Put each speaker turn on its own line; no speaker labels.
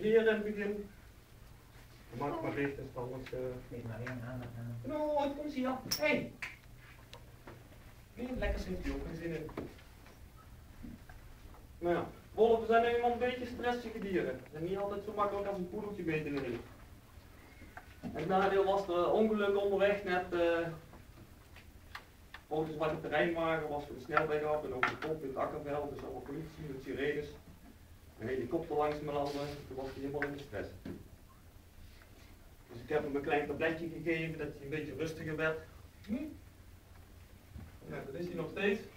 intimideren in het begin. Maak maar dicht, is anders.
Geef maar één aandacht aan.
Nou, het komt hier. Hé! Nee, lekker zit hij ook, geen zin in. Nou ja, wolven zijn nu eenmaal een beetje stressige dieren. Ze zijn niet altijd zo makkelijk als een poedeltje mee te leren. En het nadeel was er ongeluk onderweg net. Volgens een zwarte terreinwagen was we de snelweg af en over de kop in het akkerveld, dus allemaal politie met sirenes. Een helikopter langs me landen, toen was hij helemaal in de stress. Dus ik heb hem een klein tabletje gegeven dat hij een beetje rustiger werd. Ja, dat is hij nog steeds.